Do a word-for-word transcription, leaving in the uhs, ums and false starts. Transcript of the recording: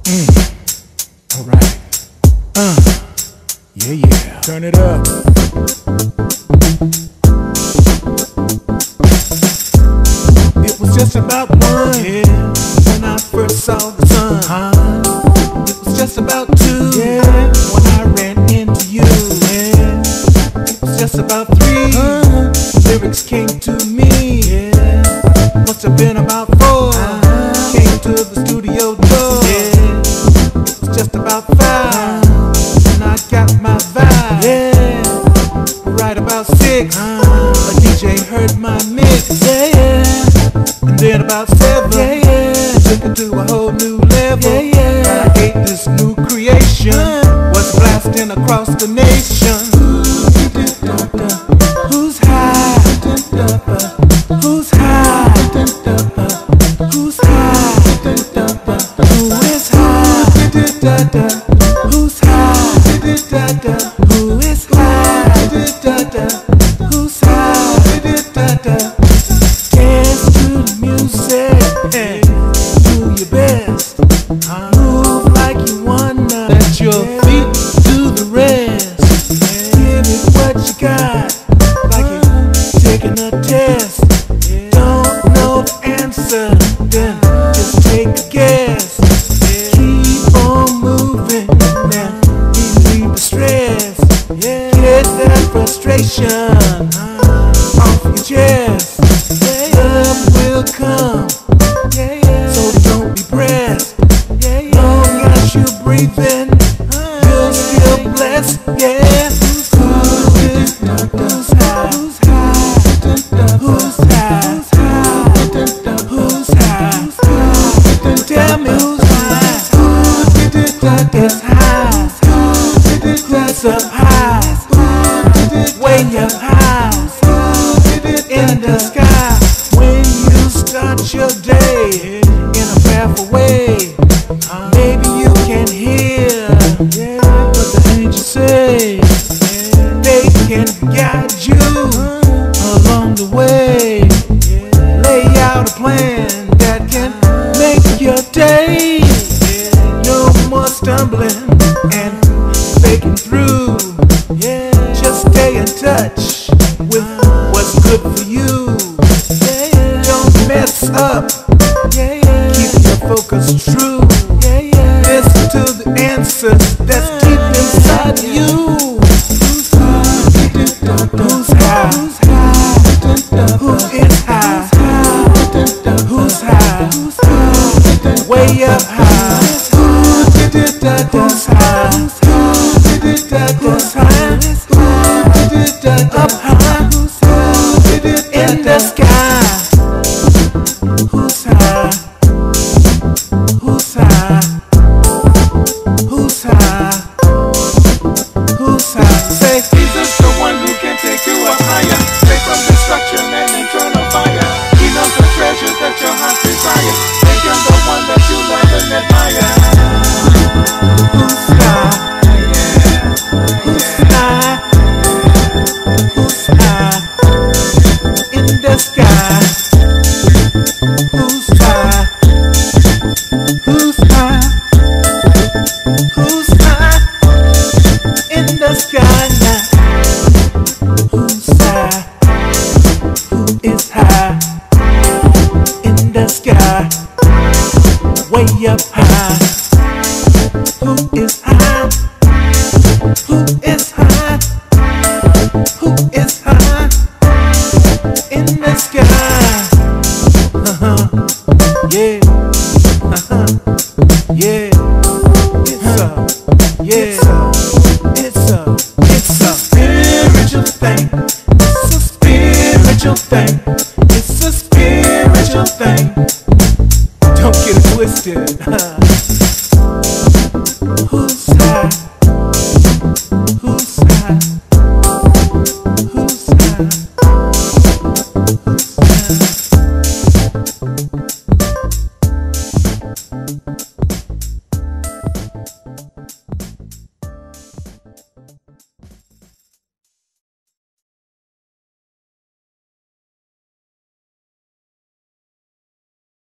Mm. Alright. Uh. Yeah, yeah. Turn it up. It was just about one, yeah, when I first saw the sun. Uh, it was just about two, yeah, when I ran into you. Yeah. It was just about three, uh, lyrics came to me. Yeah. Must have been about four, uh, came to the studio door. Yeah. It was just about five, uh, and I got my vibe. Yeah. Right about six, uh, a D J heard my mix. Yeah, yeah. And then about seven, yeah, yeah, took it to a whole new level. Yeah, yeah. I ate this new creation, uh, was blasting across the nation. Who's high? Who's high? Who's high? Who is high? Who's high? Who is high? Who's high? Dance to the music and do your best. Move like you wanna. Let your feet do the rest. Give it what you got, like you're taking a test. Don't know the answer, then just take a guess. Keep on moving and relieve the stress. Get that frustration off your chest. Love will come, so don't be pressed. Long as you're breathing, you're still blessed. Yeah. Who's high? Who's high? Who's high? Who's high? Tell me who's high? Who's high? Who's up high? Way up high in the sky. When you start your day in a powerful way, maybe you can hear what the angels say. They can guide you along the way. Lay out a plan that can make your day. No more stumbling and faking through. Just stay in touch with what's good for you. Don't mess up. Keep your focus true. Listen to the answers that's deep inside you. Who's high? Who's high? Who is high? Who's high? Way up high. Who's high? Who's high? Up high in the sky. Who's high? Who's high? Who's high? Who's high? Say Jesus, the one who can take you up higher, take from destruction and eternal fire. He knows the treasures that your heart desires. Make him the one that you love and admire. who's high? Who's high? Who's high in the sky? Who's high? Who's high? Who's high in the sky now? Who's high? Who is high in the sky? Way up high. Who is high? Who is high? Who is high in the sky? Uh-huh. Yeah. Uh-huh. Yeah. It's a, yeah. It's a, it's a spiritual thing. It's a spiritual thing. It's a spiritual thing. Don't get it twisted.